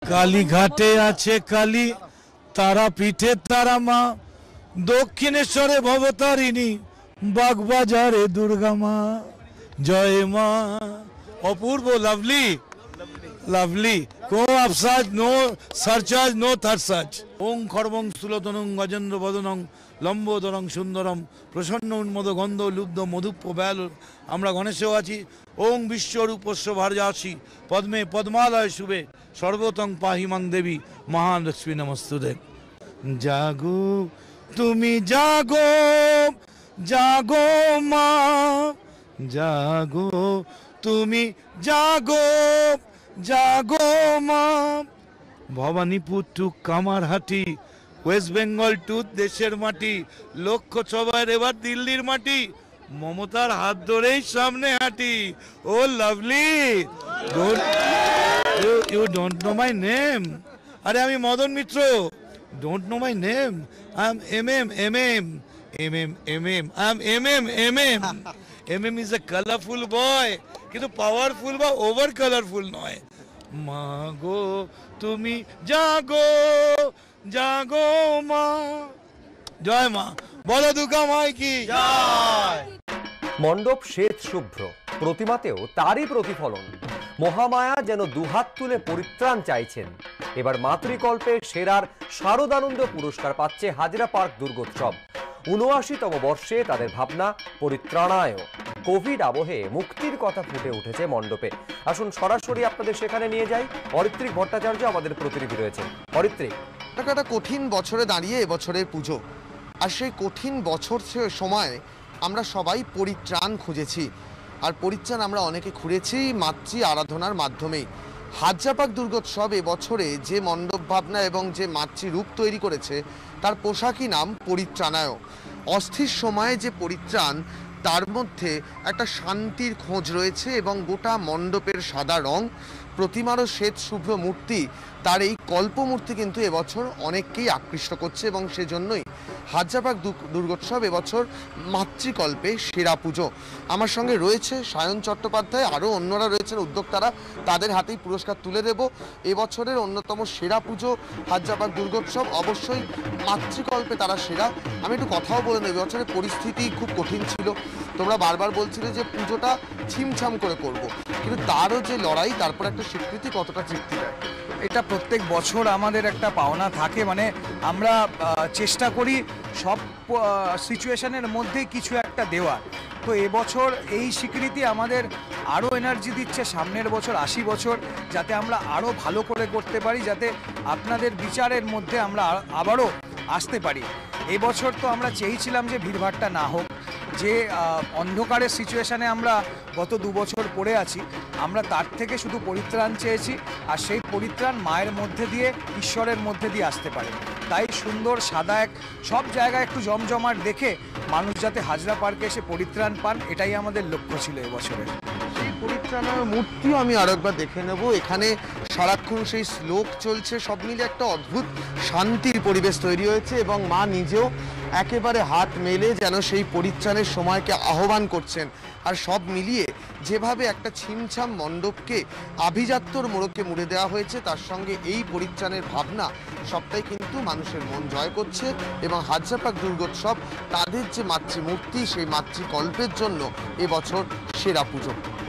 কালীঘাটে আছে কালী, তারাপীঠে তারা মা, দক্ষিণেশ্বরে ভবতারিণী, বাগবাজারে দুর্গা মা। জয় মা। অপূর্ব, লাভলি লাভলি, কো আফসাজ, নো সারচার্জ, নো থার্সাজ। ওং খর্বং স্থূলতনং গজেন্দ্র বদনং লম্বোদরং সুন্দরম প্রসন্ন উন্মদ গন্ধ লুব্ধ মধুপ্প ব্যাল। আমরা গণেশেও আছি। ওং বিশ্বরূপস্য ভার্যাসি পদ্মে পদ্মালয় শুভে সর্বতং পাহিমাং দেবী মহালক্ষ্মী নমস্তুতে। জাগো তুমি জাগো, জাগো মা, জাগো তুমি জাগো, জাগো মা। Bhabanipur to Kamarhati, West Bengal to দেশের মাটি, লক্ষ্য সবার এবার দিল্লির মাটি, মমতার হাত ধরেই সামনে হাঁটি। ও lovely, you don't know my name. আরে আমি Madan Mitra, don't know my name. I am am is a colourful boy, কিন্তু পাওয়ারফুল বা ওভার কালারফুল নয়। মা গো তুমি জাগো, জাগো মা। জয় মা, বলো দুর্গা মাই কি জয়। মণ্ডপ শ্বেত শুভ্র, প্রতিমাতেও তারই প্রতিফলন। মহামায়া যেন দুহাত তুলে পরিত্রাণ চাইছেন। এবার মাতৃকল্পে সেরার শারদানন্দ পুরস্কার পাচ্ছে হাজরা পার্ক দুর্গোৎসব। ৭৯তম বর্ষে তাদের ভাবনা পরিত্রাণায়। কোভিড আবহে মুক্তির কথা ফুটে উঠেছে মণ্ডপে। আসুন সরাসরি আপনাদের সেখানে নিয়ে যাই। অরিত্রিক ভট্টাচার্য আমাদের প্রতিনিধি রয়েছেন। অরিত্রিক, একটা কঠিন বছরে দাঁড়িয়ে এবছরের পুজো, আর সেই কঠিন বছর সময় আমরা সবাই পরিত্রাণ খুঁজেছি। আর পরিত্রাণ আমরা অনেকে খুঁজেছি মাতৃ আরাধনার মাধ্যমেই। হাজরাপাক দুর্গোৎসব এবছরে যে মণ্ডপ ভাবনা এবং যে মাতৃরূপ তৈরি করেছে তার পোশাকই নাম পরিত্রাণায়। অস্থির সময়ে যে পরিত্রাণ, তার মধ্যে একটা শান্তির খোঁজ রয়েছে এবং গোটা মণ্ডপের সাদা রং, প্রতিমারও শ্বেত শুভ্র মূর্তি, তার এই কল্পমূর্তি কিন্তু এবছর অনেককেই আকৃষ্ট করছে এবং সেজন্যই হাজরাপাক দুর্গোৎসব এবছর মাতৃকল্পে সেরা পুজো। আমার সঙ্গে রয়েছে সায়ন চট্টোপাধ্যায়, আরও অন্যরা রয়েছেন উদ্যোক্তারা, তাদের হাতেই পুরস্কার তুলে দেব। এবছরের অন্যতম সেরা পুজো হাজরাপাক দুর্গোৎসব, অবশ্যই মাতৃকল্পে তারা সেরা। আমি একটু কথাও বলে নেব, এবছরের পরিস্থিতি খুব কঠিন ছিল। তোমরা বারবার বলছিলে যে পুজোটা ছিমছাম করে করব, কিন্তু তারও যে লড়াই, তারপর একটা স্বীকৃতি কতটা তৃপ্তি দেয়। এটা প্রত্যেক বছর আমাদের একটা পাওনা থাকে, মানে আমরা চেষ্টা করি সব সিচুয়েশনের মধ্যেই কিছু একটা দেওয়ার। তো এবছর এই স্বীকৃতি আমাদের আরও এনার্জি দিচ্ছে সামনের বছর ৮০ বছর যাতে আমরা আরও ভালো করে করতে পারি, যাতে আপনাদের বিচারের মধ্যে আমরা আবারও আসতে পারি। এবছর তো আমরা চেয়েছিলাম যে ভিড়ভাড়টা না হোক, যে অন্ধকারের সিচুয়েশানে আমরা গত ২ বছর পড়ে আছি, আমরা তার থেকে শুধু পরিত্রাণ চেয়েছি, আর সেই পরিত্রাণ মায়ের মধ্যে দিয়ে, ঈশ্বরের মধ্যে দিয়ে আসতে পারে। তাই সুন্দর সাদা সব জায়গায় একটু জমজমাট দেখে মানুষ যাতে হাজরা পার্কে এসে পরিত্রাণ পান, এটাই আমাদের লক্ষ্য ছিল এবছরের। সেই পরিত্রাণার মূর্তিও আমি আরেকবার দেখে নেব। এখানে সারাক্ষণ সেই শ্লোক চলছে, সব মিলে একটা অদ্ভুত শান্তির পরিবেশ তৈরি হয়েছে এবং মা নিজেও একেবারে হাত মেলে যেন সেই পরিত্রাণের সময়কে আহ্বান করছেন। আর সব মিলিয়ে যেভাবে একটা ছিমছাম মণ্ডপকে আভিজাত্যর মোড়কে মুড়ে দেওয়া হয়েছে, তার সঙ্গে এই পরিত্রাণের ভাবনা, সবটাই কিন্তু মানুষের মন জয় করছে। এবং হাজরাপাক দুর্গোৎসব তাদের যে মাতৃমূর্তি, সেই মাতৃকল্পের জন্য এবছর সেরা পুজো।